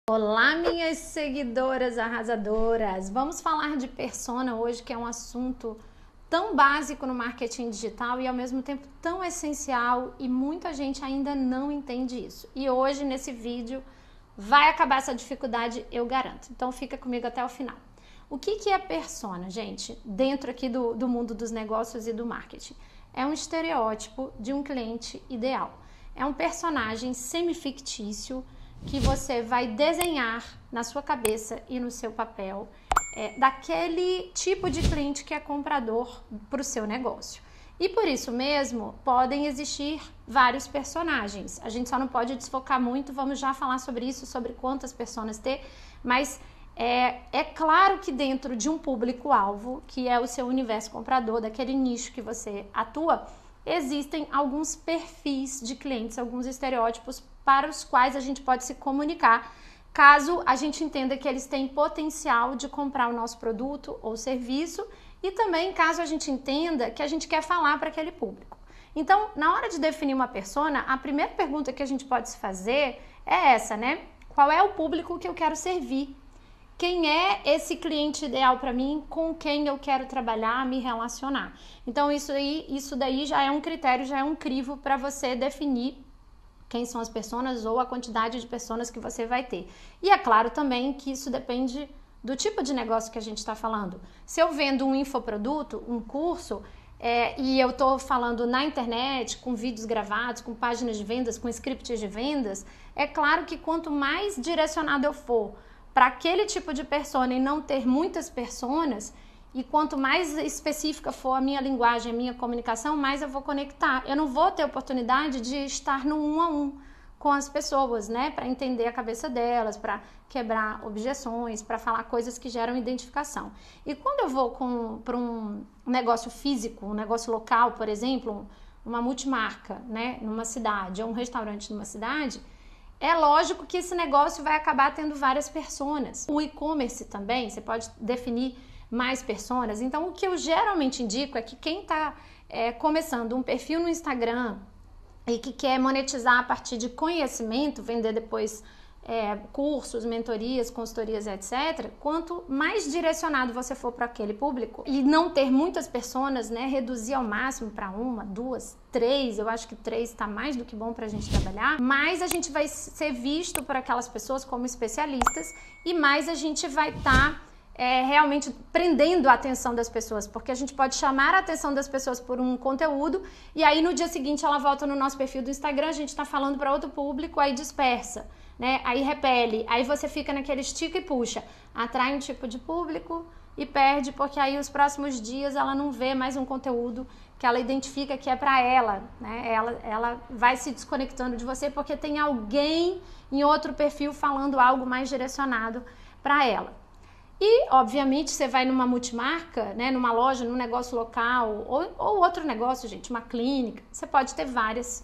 Olá, minhas seguidoras arrasadoras! Vamos falar de persona hoje, que é um assunto tão básico no marketing digital e ao mesmo tempo tão essencial, e muita gente ainda não entende isso. E hoje, nesse vídeo, vai acabar essa dificuldade, eu garanto. Então fica comigo até o final. O que é persona, gente? Dentro aqui do mundo dos negócios e do marketing. É um estereótipo de um cliente ideal. É um personagem semi-fictício que você vai desenhar na sua cabeça e no seu papel daquele tipo de cliente que é comprador para o seu negócio. E por isso mesmo, podem existir vários personagens. A gente só não pode desfocar muito, vamos já falar sobre isso, sobre quantas personas ter, mas é claro que dentro de um público-alvo, que é o seu universo comprador, daquele nicho que você atua, existem alguns perfis de clientes, alguns estereótipos para os quais a gente pode se comunicar, caso a gente entenda que eles têm potencial de comprar o nosso produto ou serviço, e também caso a gente entenda que a gente quer falar para aquele público. Então, na hora de definir uma persona, a primeira pergunta que a gente pode se fazer é essa, né? Qual é o público que eu quero servir? Quem é esse cliente ideal para mim, com quem eu quero trabalhar, me relacionar? Então, isso daí já é um critério, já é um crivo para você definir quem são as pessoas ou a quantidade de pessoas que você vai ter. E é claro também que isso depende do tipo de negócio que a gente está falando. Se eu vendo um infoproduto, um curso, e eu estou falando na internet, com vídeos gravados, com páginas de vendas, com scripts de vendas, é claro que quanto mais direcionado eu for para aquele tipo de persona e não ter muitas personas, e quanto mais específica for a minha linguagem, a minha comunicação, mais eu vou conectar. Eu não vou ter oportunidade de estar no 1 a 1 com as pessoas, né? Para entender a cabeça delas, para quebrar objeções, para falar coisas que geram identificação. E quando eu vou para um negócio físico, um negócio local, por exemplo, uma multimarca, né? Numa cidade, ou um restaurante numa cidade, é lógico que esse negócio vai acabar tendo várias personas. O e-commerce também, você pode definir mais personas. Então, o que eu geralmente indico é que quem está começando um perfil no Instagram e que quer monetizar a partir de conhecimento, vender depois cursos, mentorias, consultorias, etc. Quanto mais direcionado você for para aquele público e não ter muitas personas, né, reduzir ao máximo para 1, 2, 3, eu acho que 3 está mais do que bom para a gente trabalhar, mais a gente vai ser visto por aquelas pessoas como especialistas e mais a gente vai estar realmente prendendo a atenção das pessoas, porque a gente pode chamar a atenção das pessoas por um conteúdo e aí no dia seguinte ela volta no nosso perfil do Instagram, a gente está falando para outro público, aí dispersa, né? Aí repele, aí você fica naquele estica e puxa, atrai um tipo de público e perde, porque aí os próximos dias ela não vê mais um conteúdo que ela identifica que é para ela, né? Ela vai se desconectando de você porque tem alguém em outro perfil falando algo mais direcionado para ela. E, obviamente, você vai numa multimarca, né, numa loja, num negócio local, ou outro negócio, gente, uma clínica, você pode ter várias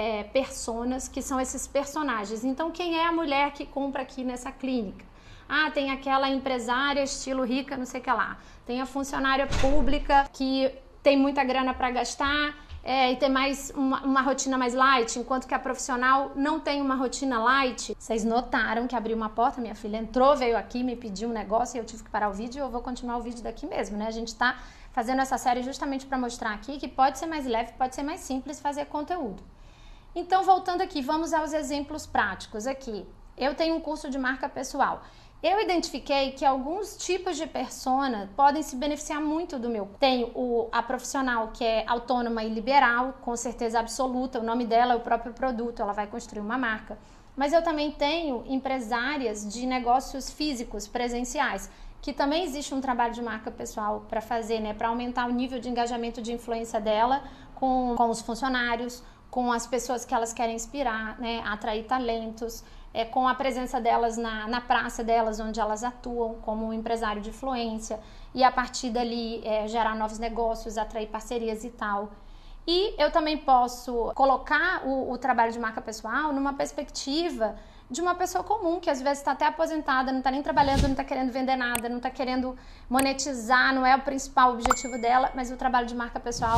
personas que são esses personagens. Então, quem é a mulher que compra aqui nessa clínica? Ah, tem aquela empresária estilo rica, não sei o que lá. Tem a funcionária pública que tem muita grana para gastar e tem mais uma rotina mais light, enquanto que a profissional não tem uma rotina light. Vocês notaram que abriu uma porta, minha filha entrou, veio aqui, me pediu um negócio e eu tive que parar o vídeo, e eu vou continuar o vídeo daqui mesmo, né? A gente tá fazendo essa série justamente para mostrar aqui que pode ser mais leve, pode ser mais simples fazer conteúdo. Então, voltando aqui, vamos aos exemplos práticos aqui. Eu tenho um curso de marca pessoal. Eu identifiquei que alguns tipos de persona podem se beneficiar muito do meu. Tenho a profissional que é autônoma e liberal, com certeza absoluta, o nome dela é o próprio produto, ela vai construir uma marca. Mas eu também tenho empresárias de negócios físicos, presenciais, que também existe um trabalho de marca pessoal para fazer, né, para aumentar o nível de engajamento de influência dela com os funcionários, com as pessoas que elas querem inspirar, né, atrair talentos, com a presença delas na praça delas, onde elas atuam como um empresário de influência, e a partir dali gerar novos negócios, atrair parcerias e tal. E eu também posso colocar o trabalho de marca pessoal numa perspectiva de uma pessoa comum, que às vezes está até aposentada, não está nem trabalhando, não está querendo vender nada, não está querendo monetizar, não é o principal objetivo dela, mas o trabalho de marca pessoal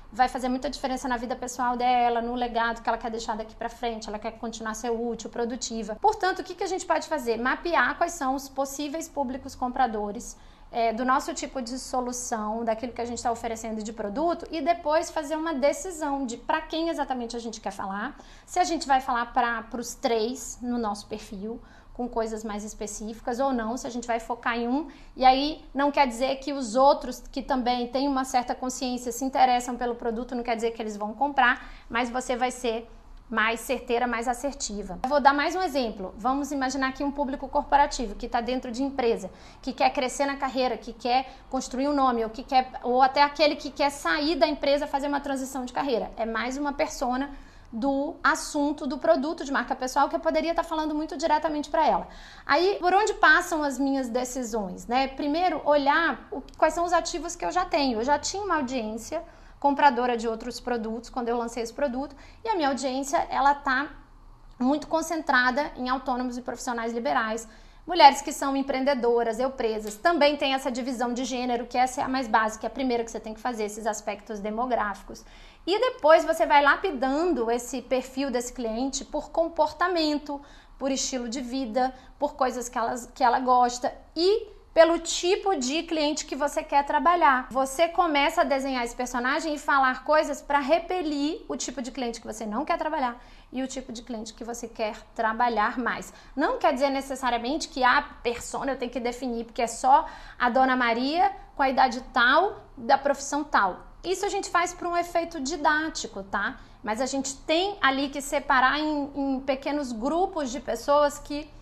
vai fazer muita diferença na vida pessoal dela, no legado que ela quer deixar daqui para frente, ela quer continuar a ser útil, produtiva. Portanto, o que a gente pode fazer? Mapear quais são os possíveis públicos compradores do nosso tipo de solução, daquilo que a gente está oferecendo de produto, e depois fazer uma decisão de para quem exatamente a gente quer falar, se a gente vai falar para os 3 no nosso perfil, com coisas mais específicas ou não, se a gente vai focar em um, e aí não quer dizer que os outros que também têm uma certa consciência se interessam pelo produto, não quer dizer que eles vão comprar, mas você vai ser mais certeira, mais assertiva. Eu vou dar mais um exemplo. Vamos imaginar aqui um público corporativo que está dentro de empresa, que quer crescer na carreira, que quer construir um nome, ou até aquele que quer sair da empresa, fazer uma transição de carreira. É mais uma persona do assunto do produto de marca pessoal que eu poderia estar falando muito diretamente para ela. Aí, por onde passam as minhas decisões, né? Primeiro, olhar quais são os ativos que eu já tenho. Eu já tinha uma audiência compradora de outros produtos quando eu lancei esse produto, e a minha audiência, ela tá muito concentrada em autônomos e profissionais liberais, mulheres que são empreendedoras, presas. Também tem essa divisão de gênero, que essa é a mais básica, é a primeira que você tem que fazer, esses aspectos demográficos. E depois você vai lapidando esse perfil desse cliente por comportamento, por estilo de vida, por coisas que ela gosta e pelo tipo de cliente que você quer trabalhar. Você começa a desenhar esse personagem e falar coisas para repelir o tipo de cliente que você não quer trabalhar e o tipo de cliente que você quer trabalhar mais. Não quer dizer necessariamente que a persona eu tenho que definir, porque é só a Dona Maria com a idade tal, da profissão tal. Isso a gente faz para um efeito didático, tá? Mas a gente tem ali que separar em pequenos grupos de pessoas que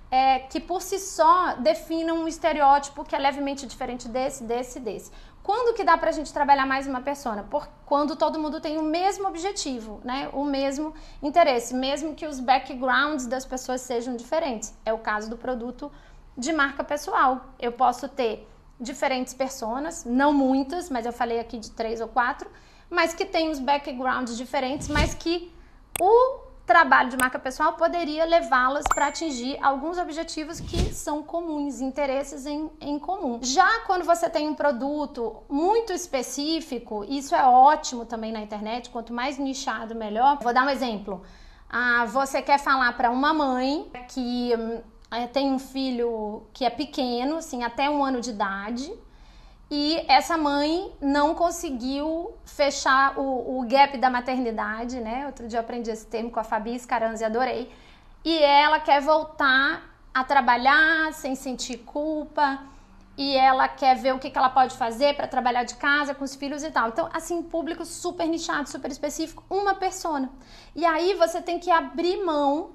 por si só definam um estereótipo que é levemente diferente desse. Quando que dá pra gente trabalhar mais uma persona? Quando todo mundo tem o mesmo objetivo, né? O mesmo interesse, mesmo que os backgrounds das pessoas sejam diferentes. É o caso do produto de marca pessoal. Eu posso ter diferentes personas, não muitas, mas eu falei aqui de 3 ou 4, mas que tem os backgrounds diferentes, mas que o trabalho de marca pessoal poderia levá-las para atingir alguns objetivos que são comuns, interesses em comum. Já quando você tem um produto muito específico, isso é ótimo também na internet, quanto mais nichado, melhor. Vou dar um exemplo. Você quer falar para uma mãe que tem um filho que é pequeno, assim, até 1 ano de idade, e essa mãe não conseguiu fechar o gap da maternidade, né? Outro dia eu aprendi esse termo com a Fabi Scaranzi, adorei. E ela quer voltar a trabalhar sem sentir culpa, e ela quer ver o que ela pode fazer para trabalhar de casa com os filhos e tal. Então, assim, público super nichado, super específico, uma persona. E aí você tem que abrir mão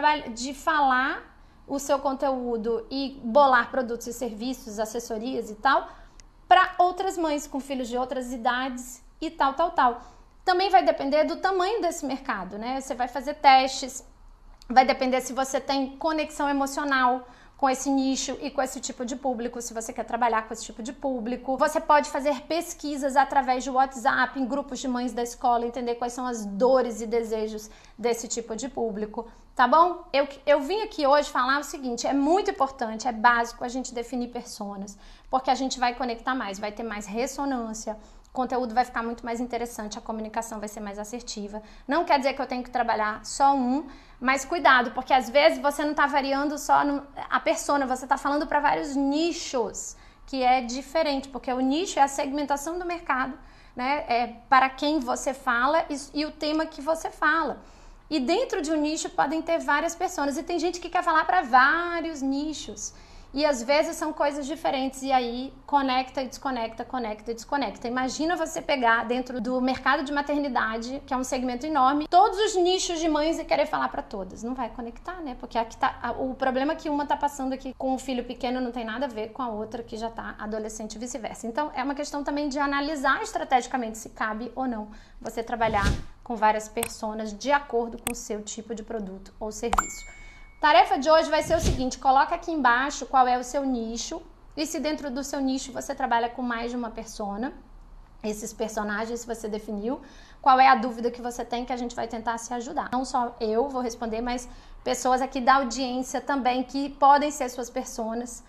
de falar o seu conteúdo e bolar produtos e serviços, assessorias e tal, para outras mães com filhos de outras idades e tal. Também vai depender do tamanho desse mercado, né? Você vai fazer testes, vai depender se você tem conexão emocional com esse nicho e com esse tipo de público, se você quer trabalhar com esse tipo de público. Você pode fazer pesquisas através de WhatsApp, em grupos de mães da escola, entender quais são as dores e desejos desse tipo de público, tá bom? Eu vim aqui hoje falar o seguinte, é muito importante, é básico a gente definir personas, porque a gente vai conectar mais, vai ter mais ressonância, o conteúdo vai ficar muito mais interessante, a comunicação vai ser mais assertiva. Não quer dizer que eu tenho que trabalhar só um, mas cuidado, porque às vezes você não está variando só a persona, você está falando para vários nichos, que é diferente, porque o nicho é a segmentação do mercado, né? É para quem você fala e o tema que você fala. E dentro de um nicho podem ter várias pessoas, e tem gente que quer falar para vários nichos. E às vezes são coisas diferentes, e aí conecta e desconecta, conecta e desconecta. Imagina você pegar dentro do mercado de maternidade, que é um segmento enorme, todos os nichos de mães e querer falar para todas. Não vai conectar, né? Porque aqui o problema é que uma tá passando aqui com um filho pequeno não tem nada a ver com a outra que já tá adolescente e vice-versa. Então é uma questão também de analisar estrategicamente se cabe ou não você trabalhar com várias personas de acordo com o seu tipo de produto ou serviço. Tarefa de hoje vai ser o seguinte, coloca aqui embaixo qual é o seu nicho e se dentro do seu nicho você trabalha com mais de uma persona, esses personagens você definiu, qual é a dúvida que você tem que a gente vai tentar se ajudar. Não só eu vou responder, mas pessoas aqui da audiência também que podem ser suas personas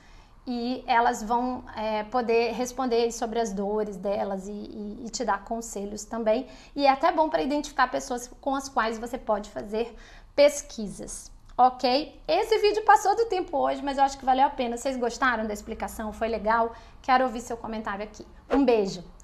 e elas vão poder responder sobre as dores delas e te dar conselhos também. E é até bom para identificar pessoas com as quais você pode fazer pesquisas, ok? Esse vídeo passou do tempo hoje, mas eu acho que valeu a pena. Vocês gostaram da explicação? Foi legal? Quero ouvir seu comentário aqui. Um beijo!